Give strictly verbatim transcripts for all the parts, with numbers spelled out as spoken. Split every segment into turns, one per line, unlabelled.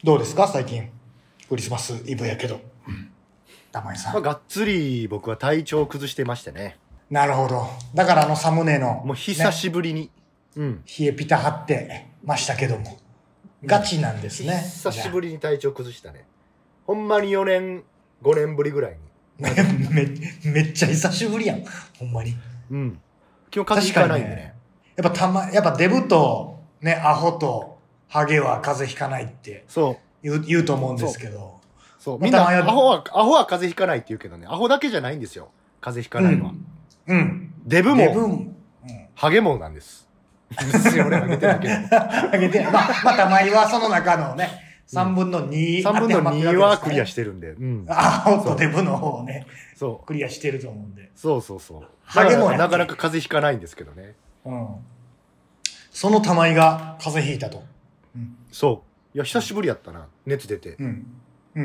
どうですか最近。クリスマスイブやけど。うん。玉井さん。
まあ、がっつり僕は体調を崩してましてね。
なるほど。だからあのサムネの、
もう久しぶりに。
ね、うん。冷えピタ貼ってましたけども。ガチなんですね。
久しぶりに体調崩したね。ほんまによねん、ごねんぶりぐらいに。
め、めっちゃ久しぶりやん。ほんまに。
うん。基本風邪ひかないんでね。ね
やっぱたま、やっぱデブと、ね、アホとハゲは風邪ひかないって
そう
言う、言うと思うんですけど。
そう。みんな、アホは、アホは風邪ひかないって言うけどね。アホだけじゃないんですよ。風邪ひかないのは。うん。うん、デブも、デブも、うん、ハゲもなんです。別に俺ハゲてないけど。
ハゲてない。まあ、まあ、たまにはその中のね、さんぶんのに、
さんぶんのにはクリアしてるんで。うん。
アホとデブの方をね、
そう。
クリアしてると思うんで。
そうそうそう。ハゲもなかなか風邪ひかないんですけどね。
うん。その玉井が風邪ひいたと。
うん、そう。いや、久しぶりやったな。熱出て。
うん。うん。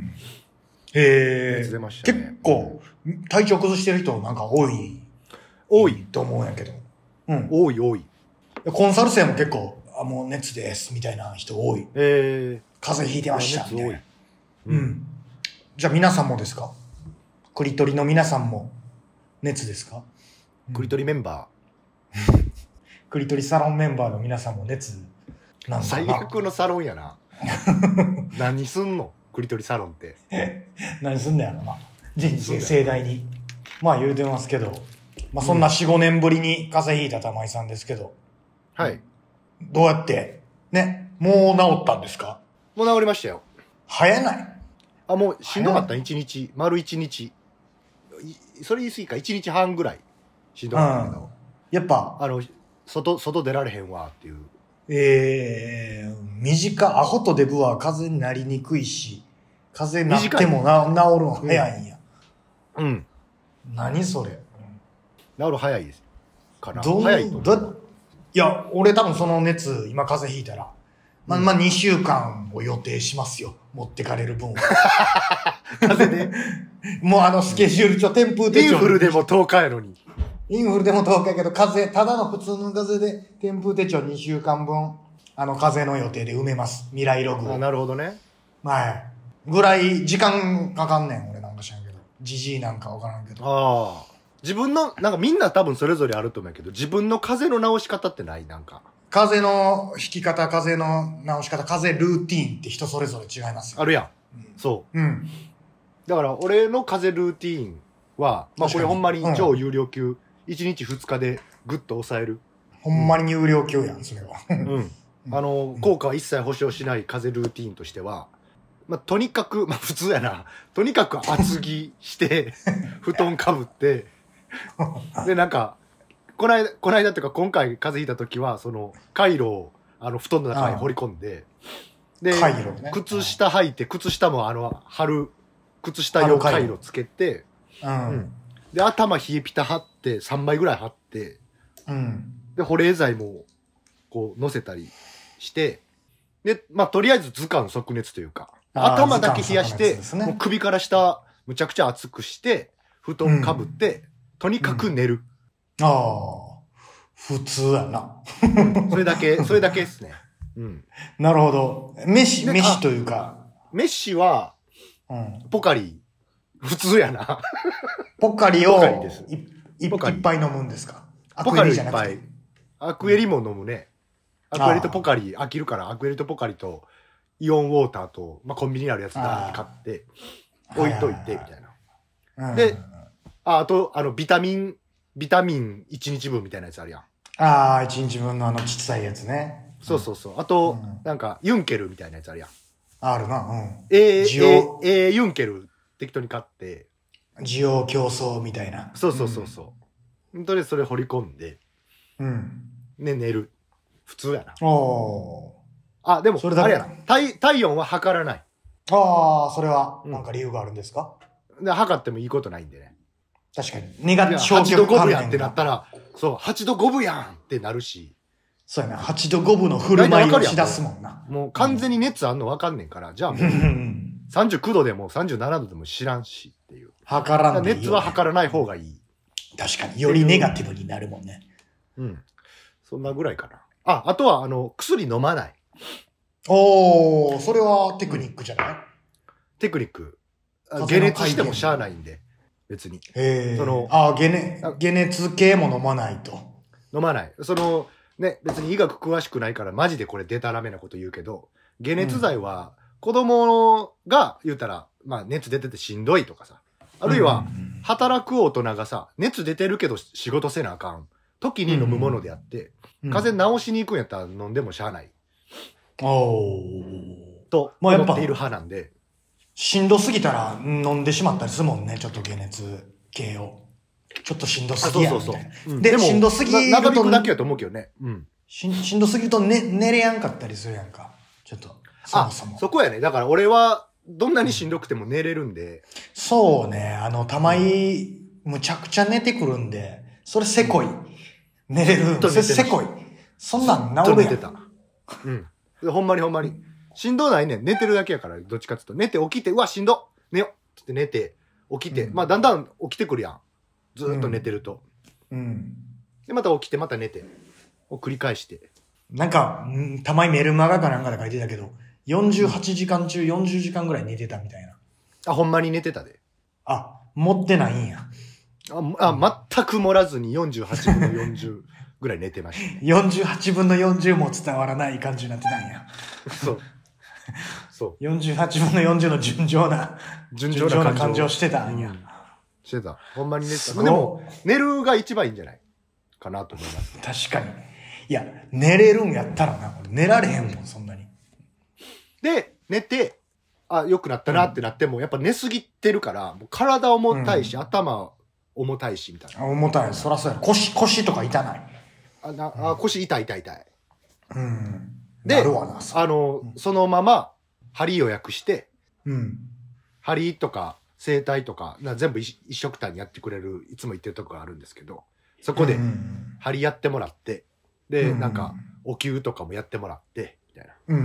へえ。
熱出ましたね。
結構、体調崩してる人なんか多い。
多い。
と思うんやけど。
うん。多い多い。
コンサル生も結構、あ、もう熱です、みたいな人多い。へえ。風邪ひいてました。熱多い。うん。うん。じゃあ皆さんもですか？クリトリの皆さんも熱ですか？
クリトリメンバ
ー。クリトリサロンメンバーの皆さんも熱
なんかな。最悪のサロンやな。何すんのクリトリサロンって。
何すんのやろな。人生盛大に。まあ言うてますけど。まあそんなよん、ごねんぶりに風邪ひいた玉井さんですけど。
はい。
どうやってね、もう治ったんですか？
もう治りましたよ。
早ない？
あ、もうしんどかった、一日。丸一日。それ言い過ぎか、一日半ぐらい。しんどかったけど。うん、
やっぱ、
あの、外、外出られへんわっていう。
ええー、短、アホとデブは風邪になりにくいし、風邪なってもな治るの早いんや。うん。うん、何それ。
治る早いです。かな。
ど
早いと。
だいや、俺多分その熱、今風邪ひいたら、まあ、うん、まあ、にしゅうかんを予定しますよ。持ってかれる分は。
風邪で
もうあのスケジュール帳、添風手帳。
インフルでもとおかやのに。
インフルでもとおかやけど、風邪、ただの普通の風邪で、添風手帳にしゅうかんぶん、あの風邪の予定で埋めます。未来ログを。
あ、なるほどね。
はい。ぐらい時間かかんねん、俺なんか知らんけど。じじいなんかわからんけど。
ああ。自分の、なんかみんな多分それぞれあると思うけど、自分の風邪の治し方ってないなんか。
風邪の引き方、風邪の治し方、風邪ルーティーンって人それぞれ違いますよ。
あるやん。うん、そう。うん。だから俺の風邪ルーティーンは、まあこれほんまに超有料級、うん、いちにちふつかでグッと抑える。
ほんまに有料級やん、それは。
うん。あの、うん、効果は一切保証しない風邪ルーティーンとしては、まあとにかく、まあ普通やな。とにかく厚着して、布団かぶって、で、なんか、こないだ、こないだというか今回風邪ひいた時は、その、カイロを、あの、布団の中に放り込んで、で、
カイロね、
靴下履いて、靴下もあの、貼る、靴下用カイロつけて、うん、うん。で、頭冷えピタ貼って、さんまいぐらい貼って、うん。で、保冷剤も、こう、乗せたりして、で、まあ、とりあえず図鑑即熱というか、頭だけ冷やして、ね、もう首から下、むちゃくちゃ熱くして、布団かぶって、うん、とにかく寝る。
うん、ああ、普通やな。
それだけ、それだけですね。うん。
なるほど。飯、飯というか。
飯は、うん、ポカリ。普通やな。
ポカリをポカリです。いいっぱい飲むんですか？
ポカリいっぱい。アクエリも飲むね。アクエリとポカリ飽きるから、アクエリとポカリとイオンウォーターと、まあ、コンビニにあるやつだけ買って、置いといて、みたいな。で、あ、あと、あの、ビタミン、ビタミンいちにちぶんみたいなやつあるやん。
ああ、いちにちぶんのあのちっさいやつね。
そうそうそう。あと、うん、なんか、ユンケルみたいなやつあるやん。
あるな、うん。
えー、えー、えー、ユンケル適当に買って。
需要競争みたいな。
そうそうそうそう。うん、とりあえずそれ掘り込んで。うん。ね、寝る。普通やな。おー。あ、でも、それだけあれやな。体、体温は測らない。
ああ、それは、なんか理由があるんですか？
うん、で測ってもいいことないんでね。
確かに。ネガティブ。
はちどごぶやんってなったら、そう、はちどごぶやんってなるし。
そうやな。はちどごぶの振る舞いをしだすもんな。
もう完全に熱あんの分かんねんから、じゃあもう、さんじゅうきゅうどでもさんじゅうななどでも知らんしっていう。
測らんでいい、ね。
熱は測らない方がいい。
確かに。よりネガティブになるもんね。
うん。そんなぐらいかな。あ、あとは、あの、薬飲まない。
おー、それはテクニックじゃない、うん、
テクニック。解熱してもしゃあないんで、別に。
へー。その、あ、解熱、解熱系も飲まないと。
飲まない。その、ね、別に医学詳しくないからマジでこれデタラメなこと言うけど、解熱剤は子供が言うたら、まあ熱出ててしんどいとかさ、あるいは働く大人がさ、熱出てるけど仕事せなあかん時に飲むものであって、うんうん、風邪治しに行くんやったら飲んでもしゃあない。
おー。
と思っている派なんで。
しんどすぎたら飲んでしまったりするもんね、ちょっと解熱系を。ちょっとしんどすぎやみたいな。そうそうそう。うん、で、でもしんどすぎると。
長引くだけやと思うけどね。うん。
しん、しんどすぎると、ね、寝れやんかったりするやんか。ちょっと。そもそも。
あ、そこやね。だから俺は、どんなにしんどくても寝れるんで。
そうね。あの、たまに、むちゃくちゃ寝てくるんで、それせこい。寝れる。それせこい。そんなん治るやん。寝てた。
うん。ほんまにほんまに。しんどないねん。寝てるだけやから、どっちかっていうと。寝て起きて、うわ、しんど寝ようって寝て、起きて。うん、まあ、だんだん起きてくるやん。ずーっと寝てると。うん。うん、で、また起きて、また寝て。を繰り返して。
なんか、んたまにメルマガかなんかで書いてたけど、よんじゅうはちじかん中よんじゅうじかんぐらい寝てたみたいな。
あ、ほんまに寝てたで。
あ、持ってないんや。
あ、あ全く盛らずによんじゅうはちぶんのよんじゅうぐらい寝てました、ね。
よんじゅうはちぶんのよんじゅうも伝わらない感じになってたんや。
そう。そう。
よんじゅうはちぶんのよんじゅうの順調な、順調な感じをしてたんや。うん、
してた。ほんまに寝てた。でも、寝るが一番いいんじゃないかなと思います。
確かに。いや、寝れるんやったらな、俺寝られへんもん、そんなに。
で、寝て、あ、良くなったなってなっても、うん、やっぱ寝すぎてるから、もう体重たいし、うん、頭重たいし、みたいな。
重たい。そらそうや。腰、腰とか痛ない。
あ、な、あ、腰痛い痛い痛い。
うん。
で、あの、うん、そのまま、針予約して、うん。針とか、整体とか、全部一緒くたにやってくれる、いつも行ってるとこがあるんですけど、そこで、針やってもらって、で、うん、なんか、お灸とかもやってもらって、みたいな。うん、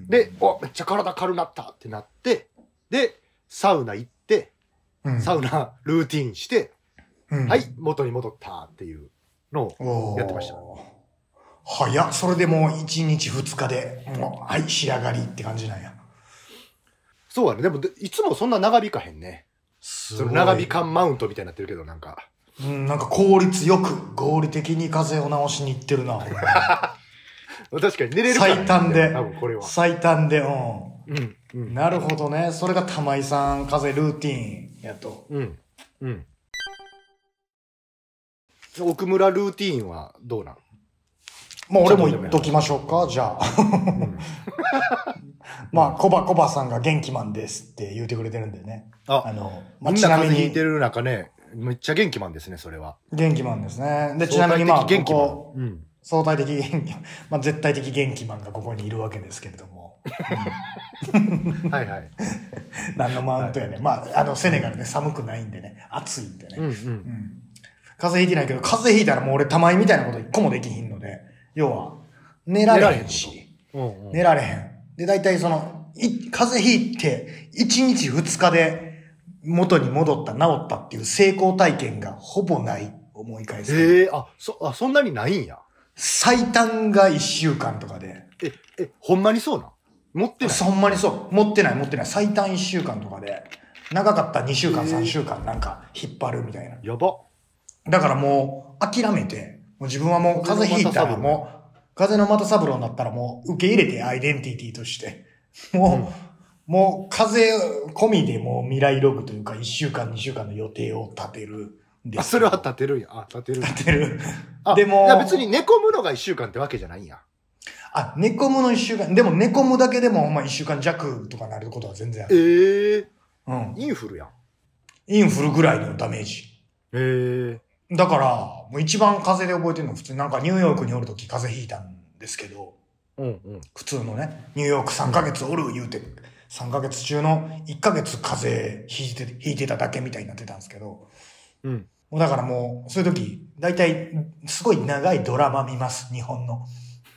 で、お、めっちゃ体軽なったってなって、で、サウナ行って、うん、サウナルーティンして、うん、はい、元に戻ったっていうのをやってました。
早っ。それでもういちにちふつかで、もう、はい、仕上がりって感じなんや。
そうやね。でも、いつもそんな長引かへんね。その長引かんマウントみたいになってるけど、なんか。
うん、なんか効率よく、合理的に風邪を治しに行ってるな。
確かに寝れるから、
ね。最短で。
多分これは。
最短で、うん。うんうん、なるほどね。それが玉井さん、風邪ルーティーンやと。うん。うん。
奥村ルーティーンはどうなん？
もう俺も言っときましょうか、じゃあ。うん、まあ、コバコバさんが元気マンですって言うてくれてるんでね。
あ、あの、まあ、ちなみに。みんな風邪ひいてる中ね、めっちゃ元気マンですね、それは。
元気マンですね。で、ちなみにまあ、ここ、うん、相対的元気、まあ、絶対的元気マンがここにいるわけですけれども。
はいはい。
何のマウントやね。はい、まあ、あの、セネガルね、寒くないんでね、暑いんでね。うんうんうん、風邪ひいてないけど、風邪ひいたらもう俺、玉井みたいなこと一個もできひんので、要は、寝られへんし、うんうん、寝られへん。で、大体その、い風邪ひいて、いちにちふつかで元に戻った、治ったっていう成功体験がほぼない、思い返す。
ええー、あ、そ、あ、そんなにないんや。
最短がいっしゅうかんとかで。
え、え、ほんまにそうなん？持ってない？
ほんまにそう。持ってない持ってない。最短いっしゅうかんとかで、長かったにしゅうかん、さんしゅうかんなんか引っ張るみたいな。
やば。
だからもう諦めて、もう自分はもう風邪ひいたらもう、風の又三郎になったらもう受け入れてアイデンティティとして。もう、うん、もう風邪込みでもう未来ログというかいっしゅうかん、にしゅうかんの予定を立てるんです。
あ、それは立てるんや。あ、立てる。
立てる。
あ、でも。いや別に寝込むのがいっしゅうかんってわけじゃないんや。
あ、寝込むのいっしゅうかん。でも寝込むだけでもまあいっしゅうかん弱とかなることは全然ある。
ええー。うん。インフルやん。
インフルぐらいのダメージ。
ええー。
だから、もう一番風邪で覚えてるの普通になんかニューヨークにおるとき風邪ひいたんですけど、うんうん、普通のね、ニューヨークさんかげつおる言うて、さんかげつ中のいっかげつ風邪ひいて、ひいてただけみたいになってたんですけど、うん。もうだからもう、そういうとき、だいたいすごい長いドラマ見ます、日本の。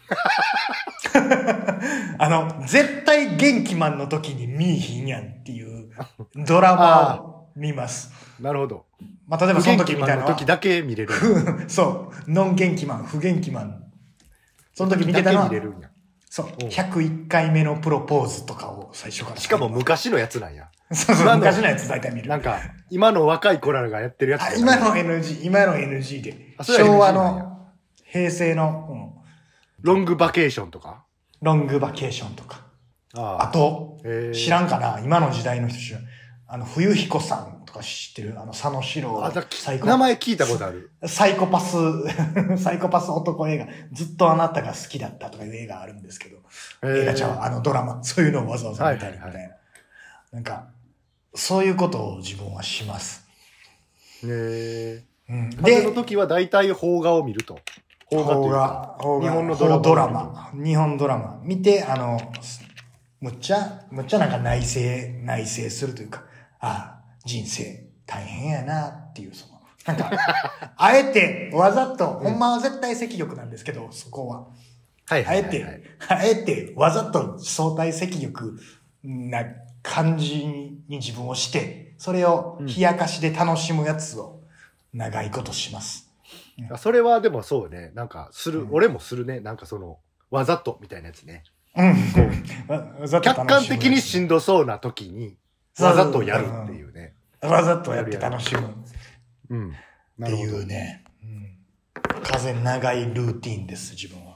あの、絶対元気マンの時に見いひんやんっていうドラマを見ます。
なるほど。
まあ、例えばその時みたいな。
の時だけ見れる。
そう。ノン元気マン、不元気マン。その時見てたのは、 そう、ひゃくいっかいめのプロポーズとかを最初から。
しかも昔のやつなんや。
そうそう、昔のやつ大体見る。
なんか、今の若い子らがやってるやつ。
あ、今の エヌジー、今の エヌジー で。昭和の、平成の、うん、
ロングバケーションとか
ロングバケーションとか。あ, あと、知らんかな今の時代の人知らん。あの、冬彦さんとか知ってるあの、佐野史郎。
名前聞いたことある。
サイコパス、サイコパス男映画。ずっとあなたが好きだったとかいう映画あるんですけど。映画ちゃう、あのドラマ。そういうのをわざわざ見たりみたいな。はいはいはい、なんか、そういうことを自分はします。
へえ。うん、で、の時は大体邦画を見ると。
邦画というか、邦画、日本のドラマ。ドラマ。日本ドラマ。見て、あの、むっちゃ、むっちゃなんか内省、内省するというか、ああ、人生大変やなっていう、その、なんか、あえて、わざと、ほんまは絶対積極なんですけど、そこは。はいはいはい、はい。あえて、あえて、わざと相対積極な感じに自分をして、それを冷やかしで楽しむやつを長いことします。
うん、それはでもそうね。なんか、する、うん、俺もするね。なんかその、わざとみたいなやつね。うん。客観的にしんどそうな時に、わざとやるっていうね。
わざとやって楽しむ。うん。っていうね。うん。風長いルーティンです、自分は。